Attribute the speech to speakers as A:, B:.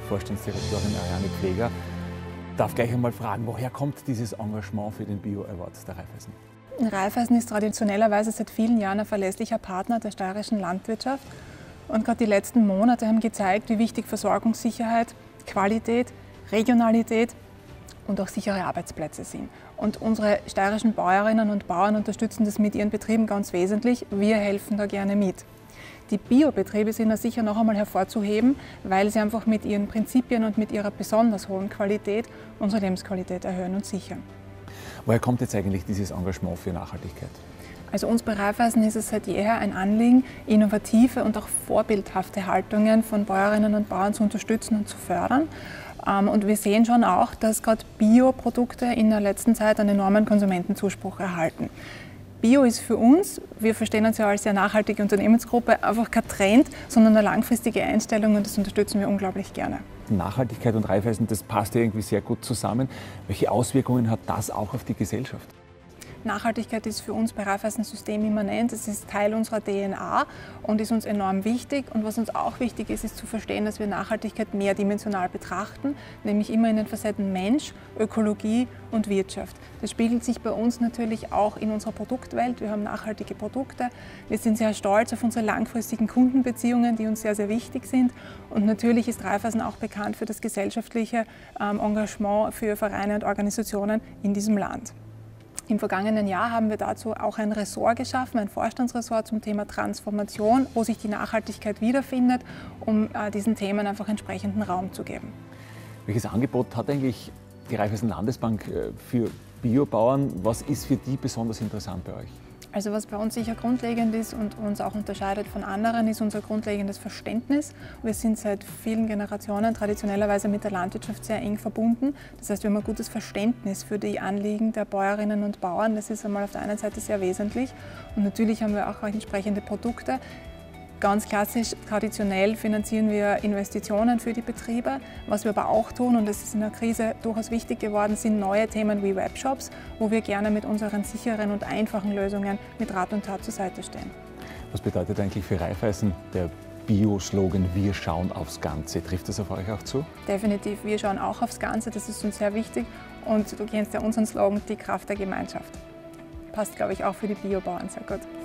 A: Vorstandsdirektorin Ariane Pfleger. Ich darf gleich einmal fragen, woher kommt dieses Engagement für den Bio-Award der Raiffeisen?
B: Raiffeisen ist traditionellerweise seit vielen Jahren ein verlässlicher Partner der steirischen Landwirtschaft. Und gerade die letzten Monate haben gezeigt, wie wichtig Versorgungssicherheit, Qualität, Regionalität und auch sichere Arbeitsplätze sind. Und unsere steirischen Bäuerinnen und Bauern unterstützen das mit ihren Betrieben ganz wesentlich. Wir helfen da gerne mit. Die Biobetriebe sind da sicher noch einmal hervorzuheben, weil sie einfach mit ihren Prinzipien und mit ihrer besonders hohen Qualität unsere Lebensqualität erhöhen und sichern.
A: Woher kommt jetzt eigentlich dieses Engagement für Nachhaltigkeit?
B: Also uns bei Raiffeisen ist es seit jeher ein Anliegen, innovative und auch vorbildhafte Haltungen von Bäuerinnen und Bauern zu unterstützen und zu fördern. Und wir sehen schon auch, dass gerade Bioprodukte in der letzten Zeit einen enormen Konsumentenzuspruch erhalten. Bio ist für uns, wir verstehen uns ja als sehr nachhaltige Unternehmensgruppe, einfach kein Trend, sondern eine langfristige Einstellung und das unterstützen wir unglaublich gerne.
A: Nachhaltigkeit und Raiffeisen, das passt ja irgendwie sehr gut zusammen. Welche Auswirkungen hat das auch auf die Gesellschaft?
B: Nachhaltigkeit ist für uns bei Raiffeisen systemimmanent, es ist Teil unserer DNA und ist uns enorm wichtig. Und was uns auch wichtig ist, ist zu verstehen, dass wir Nachhaltigkeit mehrdimensional betrachten, nämlich immer in den Facetten Mensch, Ökologie und Wirtschaft. Das spiegelt sich bei uns natürlich auch in unserer Produktwelt. Wir haben nachhaltige Produkte, wir sind sehr stolz auf unsere langfristigen Kundenbeziehungen, die uns sehr, sehr wichtig sind. Und natürlich ist Raiffeisen auch bekannt für das gesellschaftliche Engagement für Vereine und Organisationen in diesem Land. Im vergangenen Jahr haben wir dazu auch ein Ressort geschaffen, ein Vorstandsressort zum Thema Transformation, wo sich die Nachhaltigkeit wiederfindet, um diesen Themen einfach entsprechenden Raum zu geben.
A: Welches Angebot hat eigentlich die Raiffeisen Landesbank für Biobauern? Was ist für die besonders interessant bei euch?
B: Also was bei uns sicher grundlegend ist und uns auch unterscheidet von anderen, ist unser grundlegendes Verständnis. Wir sind seit vielen Generationen traditionellerweise mit der Landwirtschaft sehr eng verbunden. Das heißt, wir haben ein gutes Verständnis für die Anliegen der Bäuerinnen und Bauern. Das ist einmal auf der einen Seite sehr wesentlich. Und natürlich haben wir auch entsprechende Produkte. Ganz klassisch, traditionell finanzieren wir Investitionen für die Betriebe. Was wir aber auch tun, und das ist in der Krise durchaus wichtig geworden, sind neue Themen wie Webshops, wo wir gerne mit unseren sicheren und einfachen Lösungen mit Rat und Tat zur Seite stehen.
A: Was bedeutet eigentlich für Raiffeisen der Bio-Slogan "Wir schauen aufs Ganze"? Trifft das auf euch auch zu?
B: Definitiv, wir schauen auch aufs Ganze, das ist uns sehr wichtig. Und du kennst ja unseren Slogan, die Kraft der Gemeinschaft. Passt, glaube ich, auch für die Biobauern sehr gut.